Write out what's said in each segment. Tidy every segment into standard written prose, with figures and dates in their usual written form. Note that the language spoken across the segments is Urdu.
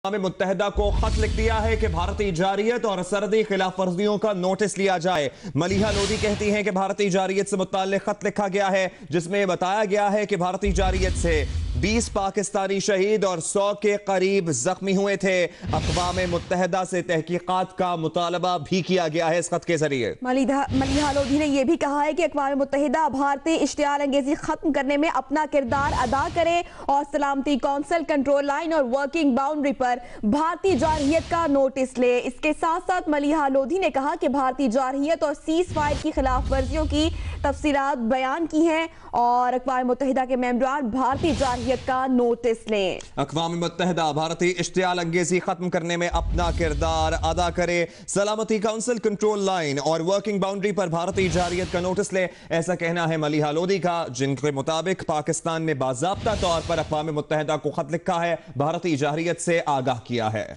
اقوام متحدہ کو خط لکھ دیا ہے کہ بھارتی جارحیت اور سرحدی خلاف ورزیوں کا نوٹس لیا جائے۔ ملیحہ لودھی کہتی ہیں کہ بھارتی جارحیت سے متعلق خط لکھا گیا ہے جس میں بتایا گیا ہے کہ بھارتی جارحیت سے 20 پاکستانی شہید اور 100 کے قریب زخمی ہوئے تھے۔ اقوام متحدہ سے تحقیقات کا مطالبہ بھی کیا گیا ہے اس خط کے ذریعے۔ ملیحہ لودھی نے یہ بھی کہا ہے کہ اقوام متحدہ بھارتی اشتعال انگیزی ختم کرنے میں اپنا کردار ادا کرے اور سلامتی کونسل کنٹرول لائن اور ورکنگ باؤنڈری پر بھارتی جارحیت کا نوٹس لے۔ اس کے ساتھ ساتھ ملیحہ لودھی نے کہا کہ بھارتی جارحیت اور سیز فائر کی خلاف ورزیوں کی تفصیلات بیان کی ہیں اور اقوام متحدہ کے ممبران بھارتی جارحیت کا نوٹس لیں۔ اقوام متحدہ بھارتی اشتعال انگیزی ختم کرنے میں اپنا کردار ادا کرے، سلامتی کونسل کنٹرول لائن اور ورکنگ باؤنڈری پر بھارتی جارحیت کا نوٹس لے، ایسا کہنا ہے ملیحہ لودھی کا، جن کے مطابق پاکستان نے باضابطہ طور پر اقوام متحدہ کو خط لکھا ہے، بھارتی جارحیت سے آگاہ کیا ہے۔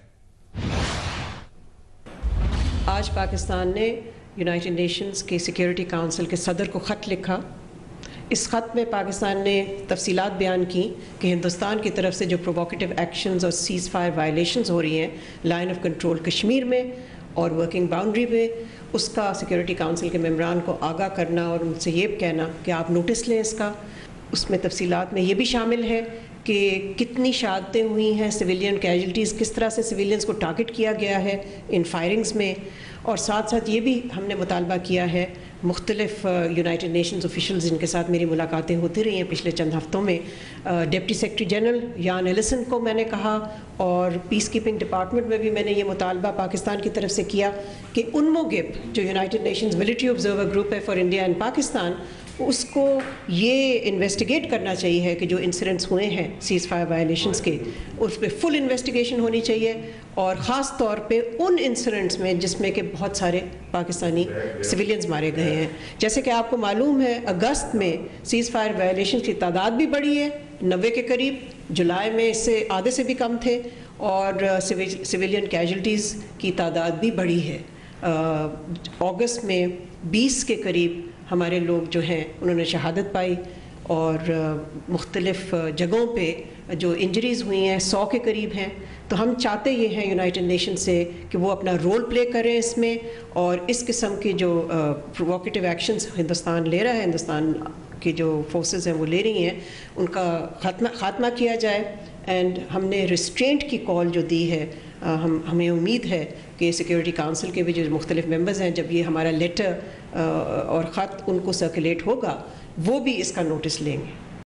آج پاکستان نے یونائٹڈ نیشنز کے سیکیورٹی کونسل کے صدر کو خط لکھا۔ اس خط میں پاکستان نے تفصیلات بیان کی کہ ہندوستان کی طرف سے جو پروووکیٹو ایکشنز اور سیز فائر وائلیشنز ہو رہی ہیں لائن آف کنٹرول کشمیر میں اور ورکنگ باؤنڈری میں، اس کا سیکیورٹی کونسل کے ممبران کو آگاہ کرنا اور ان سے یہ کہنا کہ آپ نوٹس لیں اس کا۔ اس میں تفصیلات میں یہ بھی شامل ہے کہ کتنی شہادتیں ہوئی ہیں، سویلین کیجلٹیز، کس طرح سے سویلینز کو ٹارگٹ کیا گیا ہے ان فائرنگز میں، اور ساتھ ساتھ یہ بھی ہم نے مطالبہ کیا ہے مختلف یونائٹڈ نیشنز آفیشلز جن کے ساتھ میری ملاقاتیں ہوتی رہی ہیں پچھلے چند ہفتوں میں، deputy secretary general Jan Eliasson کو میں نے کہا اور پیس کیپنگ ڈپارٹمنٹ میں بھی میں نے یہ مطالبہ پاکستان کی طرف سے کیا کہ انموگپ جو United Nations military observer group ہے فار انڈیا اینڈ پاکستان، اس کو یہ انویسٹیگیٹ کرنا چاہیے کہ جو انسیڈنٹس ہوئے ہیں سیز فائر وائلیشنز کے، اس پہ فل انویسٹیگیشن ہونی چاہیے، اور خاص طور پہ ان انسیڈنٹس میں جس میں کہ بہت سارے پاکستانی سویلینز مارے گئے ہیں۔ جیسے کہ آپ کو معلوم ہے اگست میں سیز فائر وائلیشنز کی تعداد بھی بڑھی ہے 90 کے قریب، جولائی میں اس سے آدھے سے بھی کم تھے، اور سویلین کیجلٹیز کی تعداد بھی بڑھی ہے۔ اگست میں 20 کے قریب ہمارے لوگ جو ہیں انہوں نے شہادت پائی، اور مختلف جگہوں پہ جو انجریز ہوئی ہیں 100 کے قریب ہیں۔ تو ہم چاہتے یہ ہیں یونائٹڈ نیشن سے کہ وہ اپنا رول پلے کریں اس میں، اور اس قسم کی جو پروووکیٹو ایکشنز ہندوستان لے رہا ہے، ہندوستان کی جو فورسز ہیں وہ لے رہی ہیں، ان کا خاتمہ کیا جائے۔ اینڈ ہم نے ریسٹرینٹ کی کال جو دی ہے، ہمیں امید ہے کہ سیکیورٹی کونسل کے بھی جو مختلف ممبرز ہیں، جب یہ ہمارا لیٹر اور خط ان کو سرکولیٹ ہوگا، وہ بھی اس کا نوٹس لیں گے۔